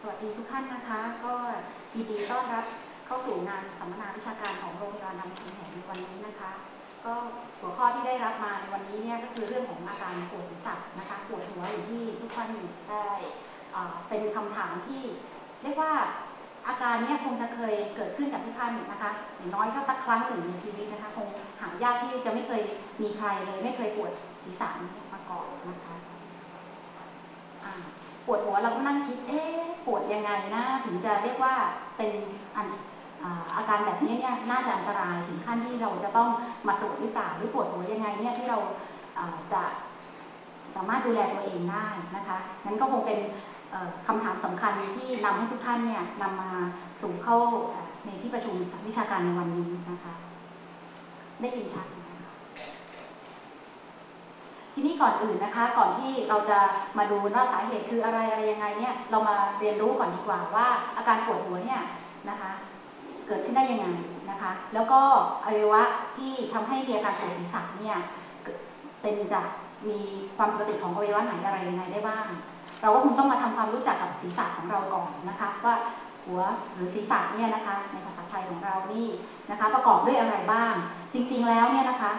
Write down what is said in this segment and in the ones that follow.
สวัสดีทุกท่านนะคะก็ยินดีต้อนรับเข้าสู่งานสัมมนาวิชาการของโรงพยาบาลรามคำแหงในวันนี้นะคะก็หัวข้อที่ได้รับมาในวันนี้เนี่ยก็คือเรื่องของอาการปวดศีรษะนะคะปวดหัวอย่างที่ทุกท่านได้เป็นคำถามที่เรียกว่าอาการนี้คงจะเคยเกิดขึ้นกับทุกท่านนะคะอย่างน้อยก็สักครั้งหนึ่งในชีวิตนะคะคงหายากที่จะไม่เคยมีใครเลยไม่เคยปวดศีรษะมาก่อนนะคะปวดหัวเราก็นั่งคิดปวดยังไงนะถึงจะเรียกว่าเป็นอาการแบบนี้เนี่ยน่าจะอันตรายถึงขั้นที่เราจะต้องมาตรวจหรือเปล่าหรือปวดหัวยังไงเนี่ยที่เราจะสามารถดูแลตัวเองได้นะคะนั้นก็คงเป็นคำถามสำคัญที่นำให้ทุกท่านเนี่ยนำมาสู่เข้าในที่ประชุมวิชาการในวันนี้นะคะได้ยินชัดทีนี้ก่อนอื่นนะคะก่อนที่เราจะมาดูว่าสาเหตุคืออะไรยังไงเนี่ยเรามาเรียนรู้ก่อนดีกว่าว่าอาการปวดหัวเนี่ยนะคะเกิดขึ้นได้ยังไงนะคะแล้วก็อวัยวะที่ทำให้มีอาการปวดศีรษะเนี่ยเป็นจะมีความปกติของอวัยวะไหนอะไรยังไงได้บ้างเราก็คงต้องมาทำความรู้จักกับศีรษะของเราก่อนนะคะว่าหัวหรือศีรษะเนี่ยนะคะในภาษาไทยของเรานี่นะคะประกอบด้วยอะไรบ้างจริงๆแล้วเนี่ยนะคะ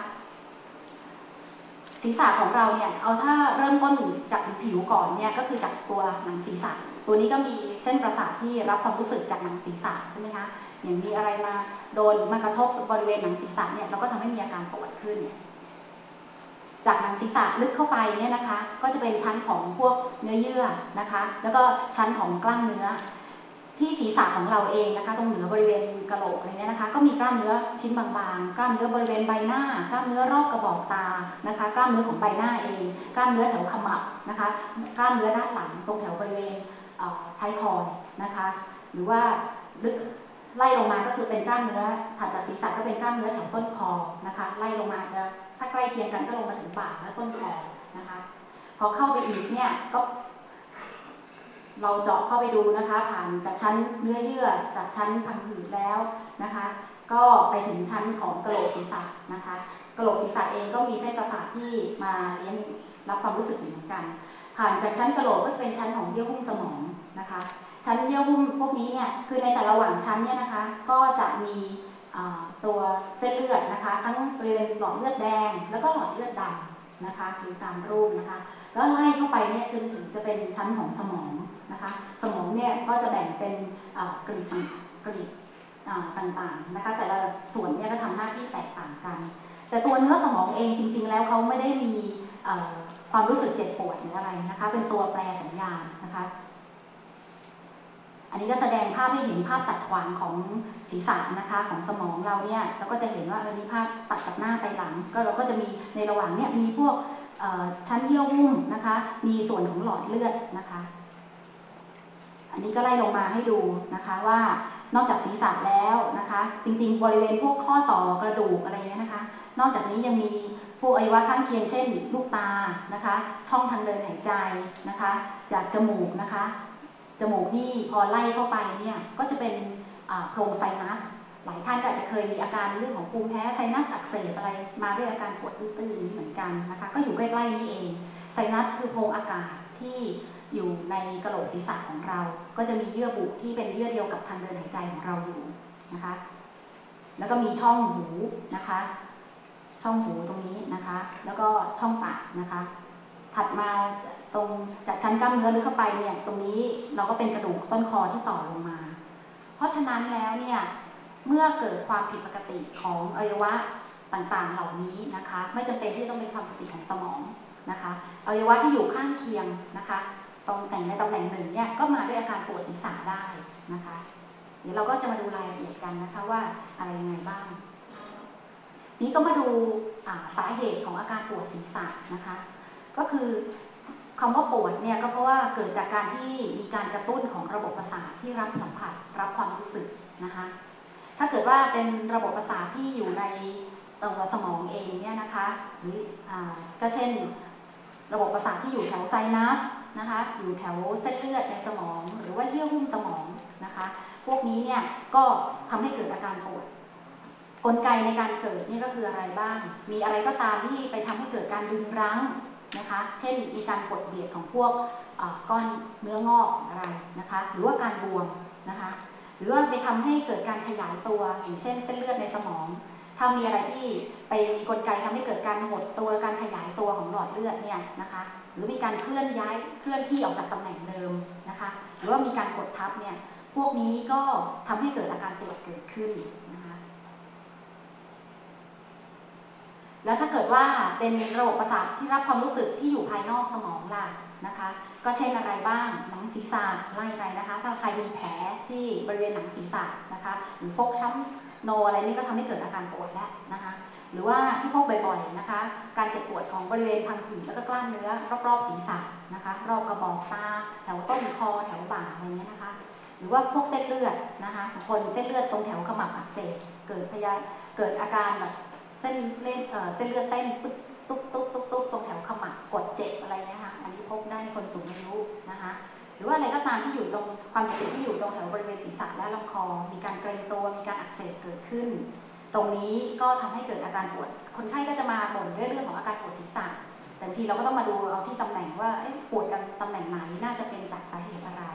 ศีรษะของเราเนี่ยเอาถ้าเริ่มต้นจากผิวก่อนเนี่ยก็คือจากตัวหนังศีรษะตัวนี้ก็มีเส้นประสาทที่รับความรู้สึกจากหนังศีรษะใช่ไหมคะอย่างมีอะไรมาโดนหรือมากระทบบริเวณหนังศีรษะเนี่ยเราก็ทำให้มีอาการปวดขึ้นจากหนังศีรษะลึกเข้าไปเนี่ยนะคะก็จะเป็นชั้นของพวกเนื้อเยื่อนะคะแล้วก็ชั้นของกล้ามเนื้อที่ศีรษะของเราเองนะคะตรงเหนือบริเวณกะโหลกอะไรเนี่ยนะคะก็มีกล้ามเนื้อชิ้นบางๆกล้ามเนื้อบริเวณใบหน้ากล้ามเนื้อรอบกระบอกตานะคะกล้ามเนื้อของใบหน้าเองกล้ามเนื้อแถวขมับนะคะกล้ามเนื้อด้านหลังตรงแถวบริเวณท้ายทอยนะคะหรือว่าลึกไล่ลงมาก็คือเป็นกล้ามเนื้อถัดจากศีรษะก็เป็นกล้ามเนื้อแถวต้นคอนะคะไล่ลงมาจะถ้าใกล้เคียงกันก็ลงมาถึงบ่าและต้นคอนะคะพอเข้าไปอีกเนี่ยก็เราเจาะเข้าไปดูนะคะผ่านจากชั้นเนื้อเยื่อจากชั้นพังผืดแล้วนะคะก็ไปถึงชั้นของกะโหลกศีรษะนะคะกะโหลกศีรษะเองก็มีเส้นประสาทที่มาเลี้ยงรับความรู้สึกเหมือนกันผ่านจากชั้นกะโหลกก็จะเป็นชั้นของเยื่อหุ้มสมองนะคะชั้นเยื่อหุ้มพวกนี้เนี่ยคือในแต่ละระหว่างชั้นเนี่ยนะคะก็จะมีตัวเส้นเลือดนะคะทั้งบริเวณหลอดเลือดแดงแล้วก็หลอดเลือดดำนะคะดูตามรูปนะคะแล้วไล่เข้าไปเนี่ยจนถึงจะเป็นชั้นของสมองนะคะสมองเนี่ยก็จะแบ่งเป็นกรีดต่างๆนะคะแต่ละส่วนเนี่ยก็ทำหน้าที่แตกต่างกันแต่ตัวเนื้อสมองเองจริงๆแล้วเขาไม่ได้มีความรู้สึกเจ็บปวดหรืออะไรนะคะเป็นตัวแปลสัญญาณนะคะอันนี้ก็แสดงภาพให้เห็นภาพตัดขวางของศีรษะนะคะของสมองเราเนี่ยเราก็จะเห็นว่านี่ภาพตัดจากหน้าไปหลังก็เราก็จะมีในระหว่างเนี่ยมีพวกชั้นเยื่อหุ้มนะคะมีส่วนของหลอดเลือดนะคะอันนี้ก็ไล่ลงมาให้ดูนะคะว่านอกจากศีรษะแล้วนะคะจริงๆบริเวณพวกข้อต่อกระดูกอะไรเงี้ยนะคะนอกจากนี้ยังมีพวกอวัยวะข้างเคียงเช่นลูกตานะคะช่องทางเดินหายใจนะคะจากจมูกนะคะจมูกนี่พอไล่เข้าไปเนี่ยก็จะเป็นโพรงไซนัสหลายท่านก็อาจจะเคยมีอาการเรื่องของภูมิแพ้ไซนัสอักเสบอะไรมาด้วยอาการปวดตื้นๆเหมือนกันนะคะก็อยู่ใกล้ๆนี่เองไซนัสคือโพรงอากาศที่อยู่ในกะโหลกศีรษะของเราก็จะมีเยื่อบุที่เป็นเยื่อเดียวกับทางเดินหายใจของเราอยู่นะคะแล้วก็มีช่องหูนะคะช่องหูตรงนี้นะคะแล้วก็ช่องปากนะคะถัดมาตรงจากชั้นกล้ามเนื้อลึกเข้าไปเนี่ยตรงนี้เราก็เป็นกระดูกต้นคอที่ต่อลงมาเพราะฉะนั้นแล้วเนี่ยเมื่อเกิดความผิดปกติของอวัยวะต่างๆเหล่านี้นะคะไม่จำเป็นที่ต้องเป็นความผิดปกติของสมองนะคะอวัยวะที่อยู่ข้างเคียงนะคะตรงแต่งในตำแหน่งหนึ่งเนี่ยก็มาด้วยอาการปวดศีรษะได้นะคะเดี๋ยวเราก็จะมาดูรายละเอียดกันนะคะว่าอะไรยังไงบ้างนี้ก็มาดูสาเหตุของอาการปวดศีรษะนะคะก็คือคำว่าปวดเนี่ยก็เพราะว่าเกิดจากการที่มีการกระตุ้นของระบบประสาทที่รับสัมผัสรับความรู้สึกนะคะถ้าเกิดว่าเป็นระบบประสาทที่อยู่ในตัวสมองเองเนี่ยนะคะหรือก็เช่นระบบประสาทที่อยู่แถวไซนัสนะคะอยู่แถวเส้นเลือดในสมองหรือว่าเยื่อหุ้มสมองนะคะพวกนี้เนี่ยก็ทำให้เกิดอาการปวดกลไกในการเกิดนี่ก็คืออะไรบ้างมีอะไรก็ตามที่ไปทำให้เกิดการดึงรั้งนะคะ เช่นมีการกดเบียดของพวกก้อนเนื้องอกอะไรนะคะหรือว่าการบวมนะคะหรือว่าไปทำให้เกิดการขยายตัวอย่างเช่นเส้นเลือดในสมองถ้ามีอะไรที่ไปมีกลไกทำให้เกิดการหดตัวการขยายตัวของหลอดเลือดเนี่ยนะคะหรือมีการเคลื่อนที่ออกจากตำแหน่งเดิมนะคะหรือว่ามีการกดทับเนี่ยพวกนี้ก็ทำให้เกิดอาการปวดเกิดขึ้นนะคะแล้วถ้าเกิดว่าเป็นระบบประสาทที่รับความรู้สึกที่อยู่ภายนอกสมองล่ะนะคะก็เช่นอะไรบ้างหนังศีรษะไล่ไปนะคะถ้าใครมีแผลที่บริเวณหนังศีรษะนะคะหรือฟกช้ำโนอะไรนี่ก็ทำให้เกิดอาการปวดแล้วนะคะหรือว่าที่พบบ่อยๆนะคะการเจ็บปวดของบริเวณพังผืดแล้วก็กล้ามเนื้อรอบๆศีรษะนะคะรอบกระบอกตาแถวต้นคอแถวบ่าอะไรเงี้ยนะคะหรือว่าพวกเส้นเลือดนะคะคนเส้นเลือดตรงแถวขมับอักเสบเกิดอาการแบบเส้นเลือดเต้นตุ๊บตรงแถวขมับกดเจ็บอะไรเงี้ยค่ะอันนี้พบได้ในคนสูงอายุนะคะหรือว่าอะไรก็ตามที่อยู่ตรงความผิดที่อยู่ตรงแถวบริเวณศีรษะและลำคอมีการเกร็งตัวมีการอักเสบเกิดขึ้นตรงนี้ก็ทำให้เกิดอาการปวดคนไข้ก็จะมาบ่นเรื่องของอาการปวดศีรษะแต่บางทีเราก็ต้องมาดูเอาที่ตำแหน่งว่าปวดกันตำแหน่งไหนน่าจะเป็นจากสาเหตุอะไร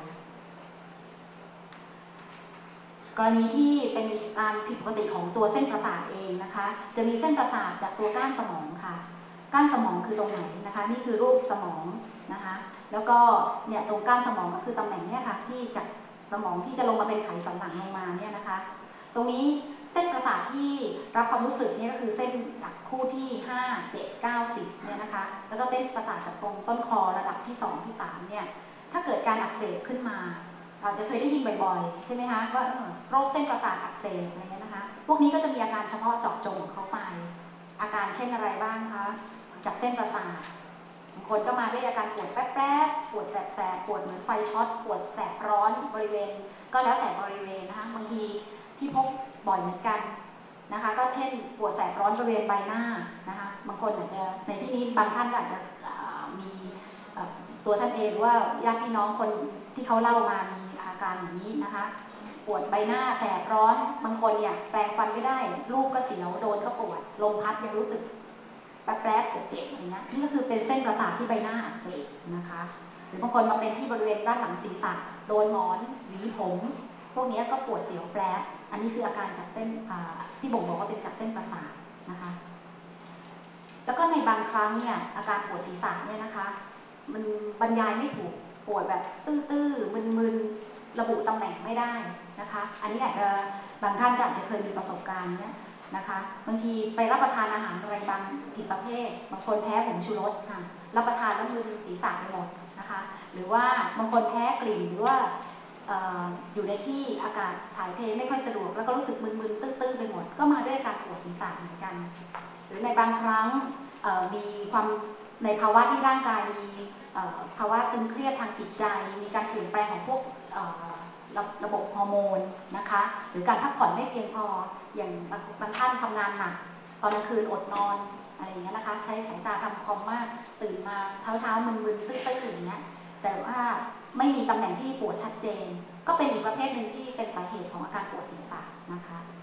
กรณีที่เป็นการผิดปกติของตัวเส้นประสาทเองนะคะจะมีเส้นประสาทจากตัวก้านสมองค่ะก้านสมองคือตรงไหนนะคะนี่คือรูปสมองนะคะแล้วก็เนี่ยตรงก้านสมองก็คือตำแหน่งเนี่ยค่ะที่จากสมองที่จะลงมาเป็นไขสันหลังลงมาเนี่ยนะคะตรงนี้เส้นประสาทที่รับความรู้สึกเนี่ยก็คือเส้นหลักคู่ที่5 7 9 10เนี่ยนะคะแล้วก็เส้นประสาทจากตรงต้นคอระดับที่2ที่3เนี่ยถ้าเกิดการอักเสบขึ้นมาเราจะเคยได้ยินบ่อยๆใช่ไหมคะว่าโรคเส้นประสาทอักเสบอะไรเงี้ยนะคะพวกนี้ก็จะมีอาการเฉพาะเจาะจงของเขาไปอาการเช่นอะไรบ้างคะจากเส้นประสาทบางคนก็มาด้วยอาการปวดแป๊บๆปวดแสบๆปวดเหมือนไฟช็อตปวดแสบร้อนบริเวณก็แล้วแต่บริเวณนะคะบางทีที่พบบ่อยเหมือนกันนะคะก็เช่นปวดแสบร้อนบริเวณใบหน้านะคะบางคนอาจจะในที่นี้บางท่านก็อาจจะมีตัวท่านเองหรือว่าญาติพี่น้องคนที่เขาเล่ามามีอาการอย่างนี้นะคะปวดใบหน้าแสบร้อนบางคนเนี่ยแปรงฟันไม่ได้ลูกก็เสียวโดนก็ปวดลมพัดยังรู้สึกแป๊บๆเจ็บๆอะไรเงี้ยนี่ก็คือเป็นเส้นประสาทที่ใบหน้าอักเสบนะคะหรือบางคนมาเป็นที่บริเวณด้านหลังศีรษะโดนหมอนหวีผมพวกนี้ก็ปวดเสียวแป๊บอันนี้คืออาการจากเส้นที่บ่งบอกว่าเป็นจากเส้นประสาทนะคะแล้วก็ในบางครั้งเนี่ยอาการปวดศีรษะเนี่ยนะคะมันบรรยายไม่ถูกปวดแบบตื้อๆมึนๆระบุตำแหน่งไม่ได้นะคะอันนี้อาจจะบางท่านก็อาจจะเคยมีประสบการณ์เนี่ยนะคะบางทีไปรับประทานอาหารอะไรบางผิดประเภทบางคนแพ้ผงชูรสค่ะรับประทานแล้วมึนศีรษะไปหมดนะคะหรือว่าบางคนแพ้กลิ่นหรือว่าอยู่ในที่อากาศถ่ายเทไม่ค่อยสะดวกแล้วก็รู้สึกมึนๆตื้อๆไปหมดก็มาด้วยการปวดศีรษะเหมือนกันหรือในบางครั้งมีความในภาวะที่ร่างกายมีภาวะตึงเครียดทางจิตใจมีการเปลี่ยนแปลงของพวกระบบฮอร์โมนนะคะหรือการพักผ่อนไม่เพียงพออย่างบางท่านทำงานหนักตอนกลางคืนอดนอนอะไรอย่างเงี้ยนะคะใช้สายตาทำคอมมากตื่นมาเช้ามึนๆตื้อๆอย่างเงี้ยแต่ว่าไม่มีตำแหน่งที่ปวดชัดเจนก็เป็นอีกประเภทหนึ่งที่เป็นสาเหตุของอาการปวดศีรษะนะคะ